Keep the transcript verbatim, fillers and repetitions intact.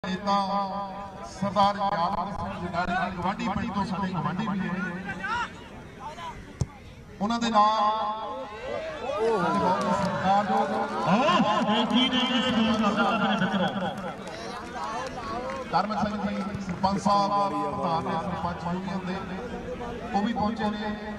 नेता सरदार यादव सिंह जगाड़ी गवांढी पिंड तो साडे गवांढी भी है उन्हां दे नाल सरकार जो धर्म सिंह जी सरपंच साहब प्रधान ने सरपंच यूनियन दे वो भी पहुंचे ने।